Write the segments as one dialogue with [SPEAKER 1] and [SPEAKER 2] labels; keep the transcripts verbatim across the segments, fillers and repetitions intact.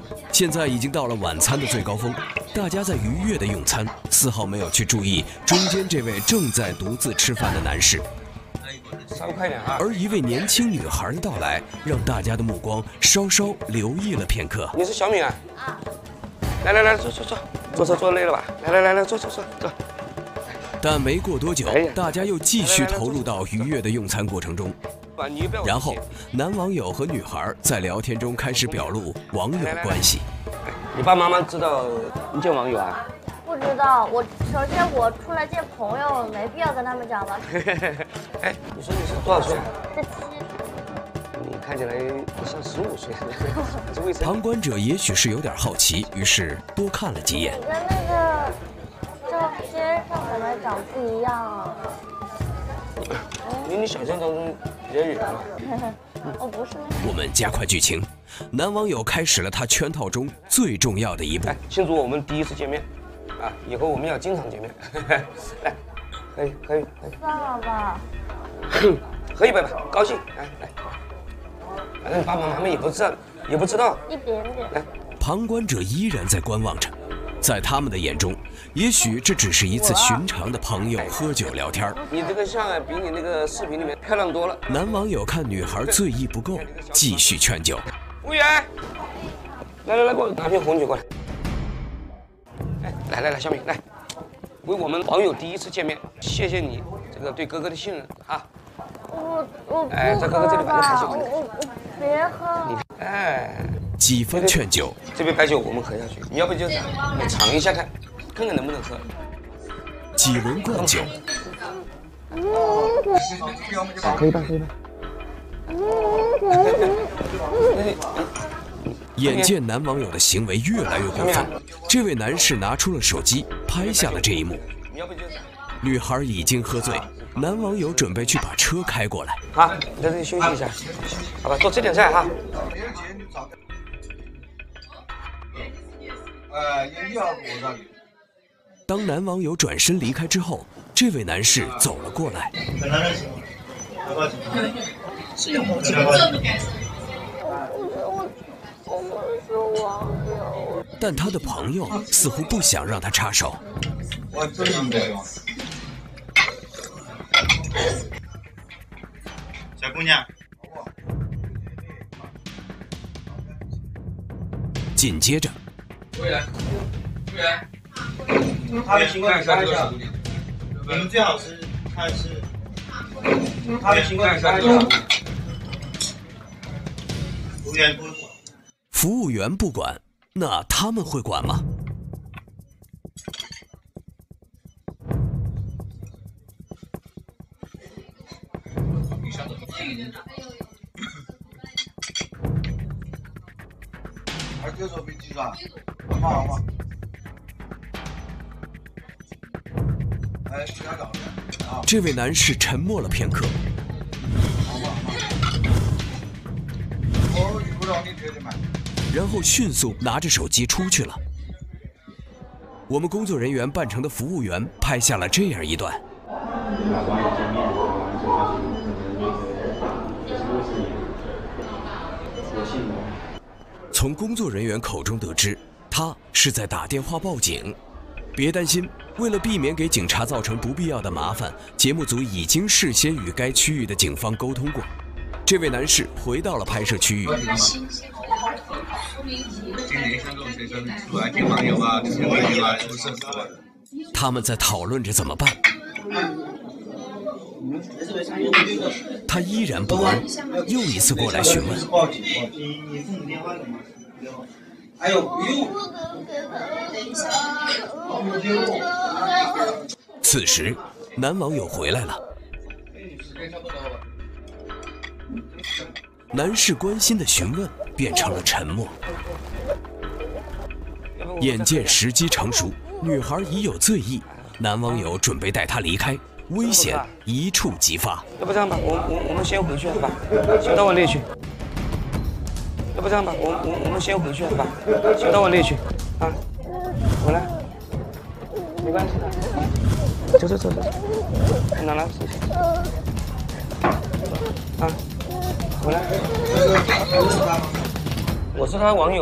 [SPEAKER 1] 现在已经到了晚餐的最高峰，大家在愉悦的用餐，丝毫没有去注意中间这位正在独自吃饭的男士。
[SPEAKER 2] 稍微快点啊！
[SPEAKER 1] 而一位年轻女孩的到来，让大家的目光稍稍留意了片刻。
[SPEAKER 2] 你是小敏啊？啊！来来来，坐坐坐，坐坐坐累了吧？来来来来，坐坐坐坐。
[SPEAKER 1] 但没过多久，大家又继续投入到愉悦的用餐过程中。然后，男网友和女孩在聊天中开始表露网友关系。
[SPEAKER 2] 你爸妈妈知道你见网友啊？
[SPEAKER 3] 不知道，我首先我出来见朋友，没必要跟他们讲吧。
[SPEAKER 2] 哎，你说你是多少岁？
[SPEAKER 3] 十七。
[SPEAKER 2] 你看起来不像十五岁。
[SPEAKER 1] 旁观者也许是有点好奇，于是多看了几眼。
[SPEAKER 3] 你跟那个照片上怎么长不一样啊？
[SPEAKER 2] 离你想象当中比较远了。
[SPEAKER 3] 我不是。
[SPEAKER 1] 我们加快剧情，男网友开始了他圈套中最重要的一步。
[SPEAKER 2] 哎，庆祝我们第一次见面，啊，以后我们要经常见面。来，可以可以可以。
[SPEAKER 3] 算了吧。
[SPEAKER 2] 喝一杯吧，高兴。来来，反正爸爸妈妈也不知道，也不知道。
[SPEAKER 3] 一点点。
[SPEAKER 2] 来，
[SPEAKER 1] 旁观者依然在观望着。在他们的眼中，也许这只是一次寻常的朋友喝酒聊天。
[SPEAKER 2] 你这个像啊，比你那个视频里面漂亮多了。
[SPEAKER 1] 男网友看女孩醉意不够，继续劝酒。
[SPEAKER 2] 服务员，来来来，给我拿瓶红酒过来。哎，来来来，小敏来，为我们网友第一次见面，谢谢你这个对哥哥的信任啊。
[SPEAKER 3] 我我
[SPEAKER 2] 哎，在哥哥这里把这白酒。
[SPEAKER 3] 我我别喝。
[SPEAKER 2] 你哎。
[SPEAKER 1] 几番劝酒，
[SPEAKER 2] 这杯白酒我们喝下去，你要不就你尝一下看，看看能不能喝。
[SPEAKER 1] 几轮灌酒，
[SPEAKER 2] 可以吧，可以吧。
[SPEAKER 1] 眼见男网友的行为越来越过分，这位男士拿出了手机拍下了这一幕。女孩已经喝醉，男网友准备去把车开过来。
[SPEAKER 2] 好，你在这里休息一下，好吧，多吃点菜哈。
[SPEAKER 1] 当男网友转身离开之后，这位男士走了过来。
[SPEAKER 3] 是有某种这种感受。我我我不是网友。
[SPEAKER 1] 但他的朋友似乎不想让他插手。
[SPEAKER 4] 小姑娘。
[SPEAKER 1] 紧接着。
[SPEAKER 4] 服务员，服务员，他的情况查一下。你们最好是看是他的情况查一下。服务员不管。
[SPEAKER 1] 服务员不管，那他们会管吗？这位男士沉默了片刻，然后迅速拿着手机出去了。我们工作人员扮成的服务员拍下了这样一段。从工作人员口中得知，他是在打电话报警。别担心，为了避免给警察造成不必要的麻烦，节目组已经事先与该区域的警方沟通过。这位男士回到了拍摄区域。他们在讨论着怎么办。他依然不安，又一次过来询问。
[SPEAKER 4] 还有不用。
[SPEAKER 1] 此时，男网友回来了。男士关心的询问变成了沉默。眼见时机成熟，女孩已有醉意，男网友准备带她离开，危险一触即发。
[SPEAKER 2] 要不这样吧，我我我们先回去是吧？先到我那去。要不这样吧，我我我们先回去是吧？先到我那去，啊，回来，没关系的，走走走走，拿拿手机，啊，回来。我是他的网友啊，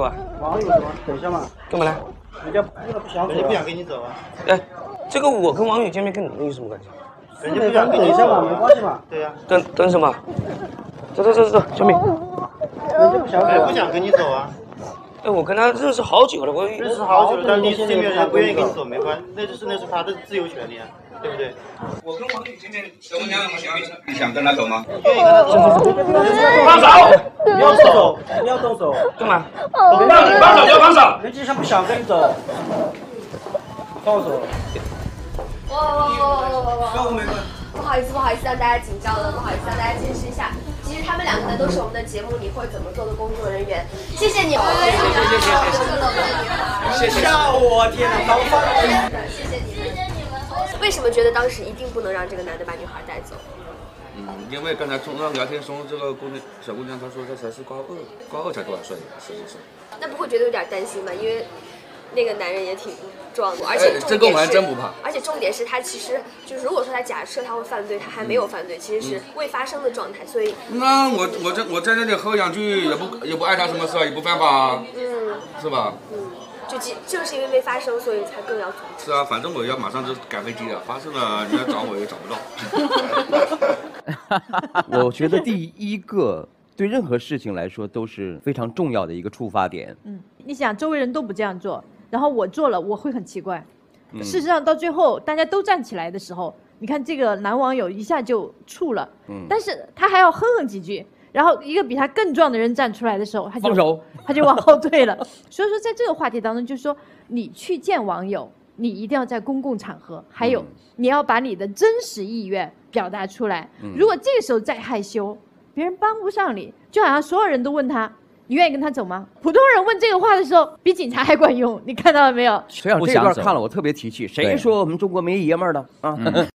[SPEAKER 5] 网友怎么？等一下嘛，
[SPEAKER 2] 干嘛来？
[SPEAKER 5] 人家不不想走，人家不想跟你走啊。
[SPEAKER 2] 哎，这个我跟网友见面跟你们有什么关系？
[SPEAKER 5] 人家不想等一下嘛，没关系嘛。对呀。
[SPEAKER 2] 等等什么？走走走走，小米。
[SPEAKER 5] 人家不想走，不想跟你走啊。
[SPEAKER 2] 哎，我跟他认识好久了，我
[SPEAKER 5] 认识好久了，但你这边人不愿意跟你走没关系，那就是那是他的自由权利啊，对不对？
[SPEAKER 2] 我跟网友见面，
[SPEAKER 4] 小姑娘，你想跟他走吗？
[SPEAKER 5] 愿意跟他走。
[SPEAKER 2] 放手！
[SPEAKER 5] 不要动手，不要动手。
[SPEAKER 2] 干嘛？
[SPEAKER 5] 放手就放手。人家不想跟你走，放手。
[SPEAKER 3] 哇哇哇哇哇哇！不好意思，不好意思，让大家紧张了，不好意思，让大家解释一下。其实他们两个呢都是我们的节目你会怎么做的工作人员，谢谢你们，谢谢谢谢谢谢，谢谢吓我天哪，高翻了，谢谢你们，谢谢你们。为什么觉得当时一定不能让这个男的把女孩带走？
[SPEAKER 6] 嗯，因为刚才中上聊天中，这个姑娘小姑娘她说她才是高二，高二才多少岁？十几岁。
[SPEAKER 3] 那不会觉得有点担心吗？因为那个男人也挺壮的，而且
[SPEAKER 6] 这个我还真不怕。
[SPEAKER 3] 而且重点是他其实就是如果说他假设他会犯罪，他还没有犯罪，其实是未发生的状态，所以。
[SPEAKER 6] 那我我在我在那里喝两句，也不也不碍他什么事，也不犯法，
[SPEAKER 3] 嗯，
[SPEAKER 6] 是吧？
[SPEAKER 3] 嗯，就就是因为没发生，所以才更要阻止。
[SPEAKER 6] 是啊，反正我要马上就赶飞机了，发生了你要找我也找不
[SPEAKER 7] 到。我觉得第一个对任何事情来说都是非常重要的一个触发点。
[SPEAKER 8] 嗯，你想周围人都不这样做。然后我做了，我会很奇怪。
[SPEAKER 7] 嗯、
[SPEAKER 8] 事实上，到最后大家都站起来的时候，你看这个男网友一下就怵了，嗯、但是他还要哼哼几句。然后一个比他更壮的人站出来的时候，他就
[SPEAKER 7] 放手，
[SPEAKER 8] 他就往后退了。所以说，在这个话题当中，就是说你去见网友，你一定要在公共场合，还有、嗯、你要把你的真实意愿表达出来。嗯、如果这个时候再害羞，别人帮不上你，就好像所有人都问他。你愿意跟他走吗？普通人问这个话的时候，比警察还管用。你看到了没有？
[SPEAKER 7] 所以这段看了我特别提气。谁说我们中国没爷们儿的啊？嗯